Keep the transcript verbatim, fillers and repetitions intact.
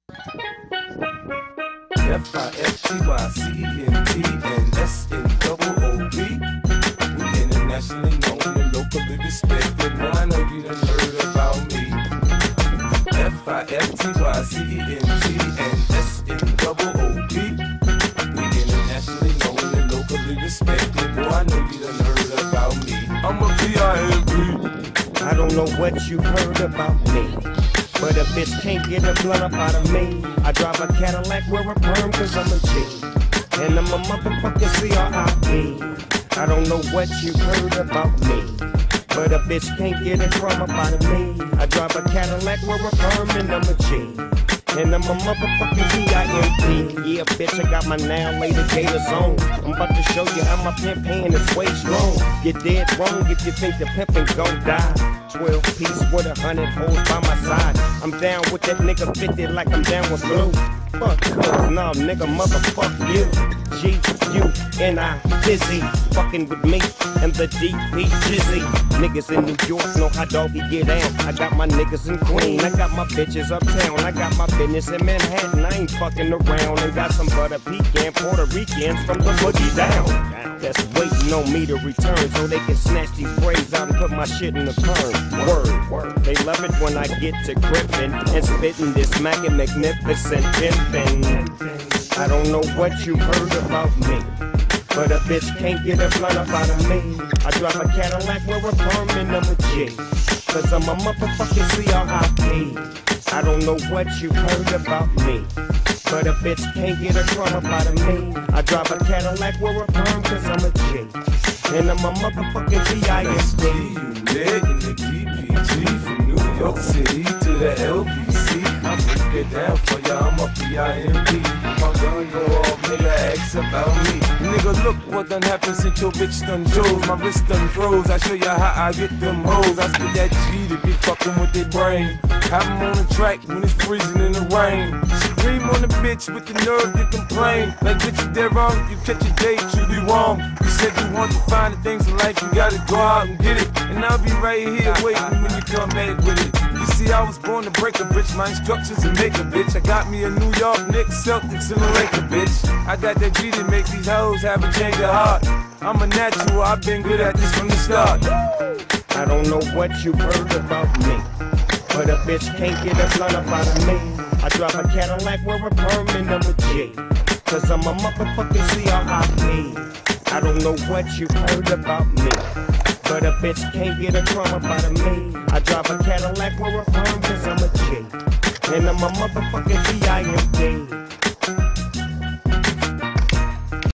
F I F T Y C E N T and S N double O B. We internationally known and locally respected. Now I know you done heard about me. F I F T Y C E N T and S N double O B. We internationally known and locally respected. Boy, I know you done heard about me. I'm a P I M P. I don't know what you heard about me, but a bitch can't get a blunt up out of me. I drive a Cadillac, wear a perm cause I'm a G, and I'm a motherfucking C R I P. I don't know what you heard about me, but a bitch can't get a crumb up out of me. I drive a Cadillac, wear a perm, and I'm a G, and I'm a motherfucking V I M P. Yeah, bitch, I got my now later gators on. I'm about to show you how my pimp hand is way strong. You're dead wrong if you think the pimpin' gon' die. twelve piece with a hundred hoes by my side. I'm down with that nigga fifty like I'm down with blue. Fuck cuz, nah nigga, motherfuck you. G, U, N, I, Dizzy, fucking with me and the D P Jizzy. Niggas in New York know how doggy get down. I got my niggas in Queen, I got my bitches uptown. I got my business in Manhattan, I ain't fucking around. And got some butter pecan Puerto Ricans from the boogie down that's waiting on me to return so they can snatch these braids out and put my shit in the perm. Word, word. They love it when I get to gripping and spitting this smacking magnificent pimpin'. I don't know what you heard about me, but a bitch can't get a blunt up out of me. I drive a Cadillac, wear a perm, and I'm a G, cause I'm a motherfucking C R I P. I don't know what you heard about me, but a bitch can't get a crumb up out of me. I drive a Cadillac, wear a perm, cause I'm a G, and I'm a motherfucking V I S D. You leg in the D P G from New York City to the L B C. I break it down for ya, I'm a P I M P. My gun go off, nigga, ask about me. Nigga, look what done happened since your bitch done chose. My wrist done froze, I show ya how I get them hoes. I spit that G to be fucking with their brain. Have them on the track when it's freezing in the rain. Scream on the bitch with the nerve to complain. Like bitch, you dead wrong, if you catch a date, you be wrong. You said you want to find the things in life, you gotta go out and get it. And I'll be right here waiting when you come back with it. You see, I was born to break a bitch, my instructions to make a bitch. I got me a New York Knicks, Celtics, and a Laker bitch. I got that G to make these hoes have a change of heart. I'm a natural, I've been good at this from the start. I don't know what you heard about me, but a bitch can't get a blunt up out of me. I drive a Cadillac, wear a perm, and I'm a G, cause I'm a motherfucking C R I P. I don't know what you heard about me, but a bitch can't get a crumb up out of me. I drive a Cadillac, wear a perm, cause I'm a G, and I'm a motherfucking V I M P.